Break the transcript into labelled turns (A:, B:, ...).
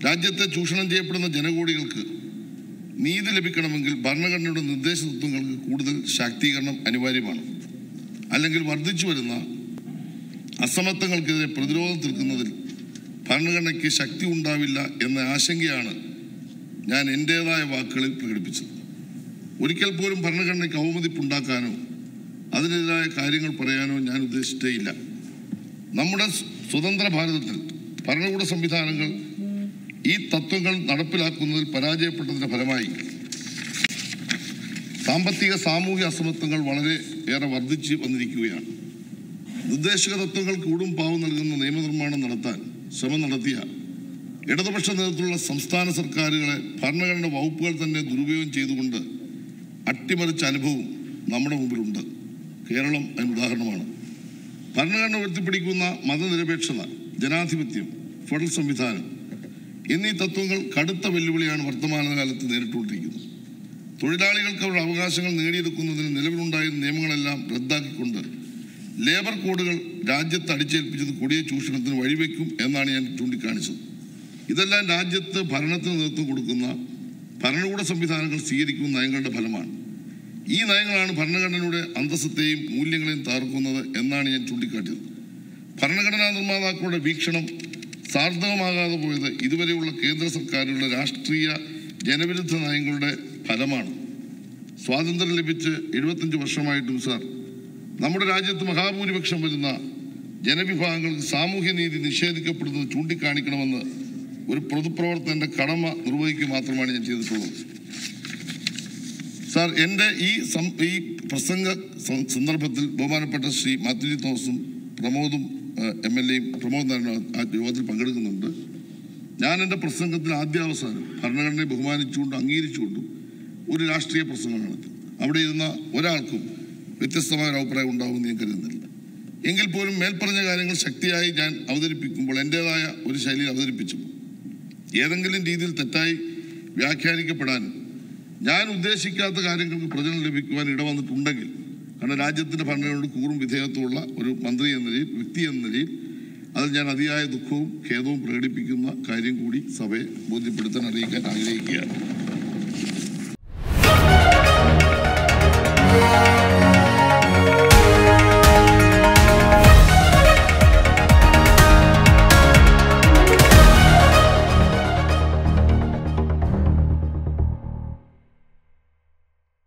A: രാജ്യത്തെ ചൂഷണം ചെയ്യപ്പെടുന്ന ജനകോടികൾക്ക് നീതി ലഭിക്കണമെങ്കിൽ ഭരണഘടനയുടെ നിർദ്ദേശ തത്വങ്ങൾക്ക് കൂടുതൽ ശാക്തീകരണം അനിവാര്യമാണ്. അല്ലെങ്കിൽ വർദ്ധിച്ചു വരുന്ന അസമത്വങ്ങൾക്കെതിരെ പ്രതിരോധം തീർക്കുന്നതിൽ ഭരണഘടനയ്ക്ക് ശക്തി ഉണ്ടാവില്ല എന്ന ആശങ്കയാണ് ഞാൻ എൻ്റേതായ വാക്കുകളിൽ പ്രകടിപ്പിച്ചത്. ഒരിക്കൽ പോലും ഭരണഘടനയ്ക്ക് അവമതിപ്പുണ്ടാക്കാനോ അതിനെതിരായ കാര്യങ്ങൾ പറയാനോ ഞാൻ ഉദ്ദേശിച്ചിട്ടേയില്ല. നമ്മുടെ സ്വതന്ത്ര ഭാരതത്തിൽ ഭരണകൂട സംവിധാനങ്ങൾ ഈ തത്വങ്ങൾ നടപ്പിലാക്കുന്നതിൽ പരാജയപ്പെട്ടതിൻ്റെ ഫലമായി സാമ്പത്തിക സാമൂഹിക അസമത്വങ്ങൾ വളരെ ഏറെ വർദ്ധിച്ചു വന്നിരിക്കുകയാണ്. നിർദ്ദേശക തത്വങ്ങൾക്ക് ഊടും പാവും നൽകുന്ന നിയമനിർമ്മാണം നടത്താൻ ശ്രമം നടത്തിയ ഇടതുപക്ഷ നേതൃത്വത്തിലുള്ള സംസ്ഥാന സർക്കാരുകളെ ഭരണഘടന വകുപ്പുകൾ തന്നെ ദുരുപയോഗം ചെയ്തുകൊണ്ട് അട്ടിമറിച്ച അനുഭവം നമ്മുടെ മുമ്പിലുണ്ട്. കേരളം അതിന് ഉദാഹരണമാണ്. ഭരണഘടന ഉയർത്തിപ്പിടിക്കുന്ന മതനിരപേക്ഷത, ജനാധിപത്യം, ഫെഡറൽ സംവിധാനം എന്നീ തത്വങ്ങൾ കടുത്ത വെല്ലുവിളിയാണ് വർത്തമാനകാലത്ത് നേരിട്ടുകൊണ്ടിരിക്കുന്നത്. തൊഴിലാളികൾക്ക് അവരുടെ അവകാശങ്ങൾ നേടിയെടുക്കുന്നതിന് നിലവിലുണ്ടായിരുന്ന നിയമങ്ങളെല്ലാം റദ്ദാക്കിക്കൊണ്ട് ലേബർ കോഡുകൾ രാജ്യത്ത് അടിച്ചേൽപ്പിച്ചത് കൊടിയ ചൂഷണത്തിന് വഴിവെക്കും എന്നാണ് ഞാൻ ചൂണ്ടിക്കാണിച്ചത്. ഇതെല്ലാം രാജ്യത്ത് ഭരണത്തിന് നേതൃത്വം കൊടുക്കുന്ന ഭരണകൂട സംവിധാനങ്ങൾ സ്വീകരിക്കുന്ന നയങ്ങളുടെ ഫലമാണ്. ഈ നയങ്ങളാണ് ഭരണഘടനയുടെ അന്തസ്സത്തെയും മൂല്യങ്ങളെയും തകർക്കുന്നത് എന്നാണ് ഞാൻ ചൂണ്ടിക്കാട്ടിയത്. ഭരണഘടനാ നിർമ്മാതാക്കളുടെ വീക്ഷണം സാർത്ഥകമാകാതെ പോയത് ഇതുവരെയുള്ള കേന്ദ്ര സർക്കാരുകളുടെ രാഷ്ട്രീയ ജനവിരുദ്ധ നയങ്ങളുടെ ഫലമാണ്. സ്വാതന്ത്ര്യം ലഭിച്ച് 75 വർഷമായിട്ടും സാർ, നമ്മുടെ രാജ്യത്ത് മഹാഭൂരിപക്ഷം വരുന്ന ജനവിഭാഗങ്ങൾക്ക് സാമൂഹ്യനീതി നിഷേധിക്കപ്പെടുന്നത് ചൂണ്ടിക്കാണിക്കണമെന്ന് ഒരു പൊതുപ്രവർത്തകന്റെ കടമ നിർവഹിക്കുക മാത്രമാണ് ഞാൻ ചെയ്തിട്ടുള്ളത്. സാർ, എൻ്റെ ഈ പ്രസംഗ സന്ദർഭത്തിൽ ബഹുമാനപ്പെട്ട ശ്രീ മാത്യു തോമസും പ്രമോദും MLA പ്രമോദ് നാരായണൻ ആ യോഗത്തിൽ പങ്കെടുക്കുന്നുണ്ട്. ഞാൻ എൻ്റെ പ്രസംഗത്തിൽ ആദ്യാവസാനം ഭരണഘടനയെ ബഹുമാനിച്ചുകൊണ്ടും അംഗീകരിച്ചുകൊണ്ടും ഒരു രാഷ്ട്രീയ പ്രസംഗം നടത്തി. അവിടെ ഇരുന്ന ഒരാൾക്കും വ്യത്യസ്തമായ ഒരു അഭിപ്രായം ഉണ്ടാവുമെന്ന് ഞാൻ കരുതുന്നില്ല. എങ്കിൽ പോലും മേൽപ്പറഞ്ഞ കാര്യങ്ങൾ ശക്തിയായി ഞാൻ അവതരിപ്പിക്കുമ്പോൾ എൻ്റേതായ ഒരു ശൈലിയിൽ അവതരിപ്പിച്ചു ഏതെങ്കിലും രീതിയിൽ തെറ്റായി വ്യാഖ്യാനിക്കപ്പെടാനും ഞാൻ ഉദ്ദേശിക്കാത്ത കാര്യങ്ങൾക്ക് പ്രചരണം ലഭിക്കുവാൻ ഇടവന്നിട്ടുണ്ടെങ്കിൽ, കാരണം രാജ്യത്തിൻ്റെ ഭരണഘടനയോട് കൂറും വിധേയത്വമുള്ള ഒരു മന്ത്രി എന്ന നിലയിൽ, വ്യക്തി എന്ന നിലയിൽ അതിൽ ഞാൻ അതിയായ ദുഃഖവും ഖേദവും പ്രകടിപ്പിക്കുന്ന കാര്യം കൂടി സഭയെ ബോധ്യപ്പെടുത്താൻ അറിയിക്കാൻ ആഗ്രഹിക്കുകയാണ്.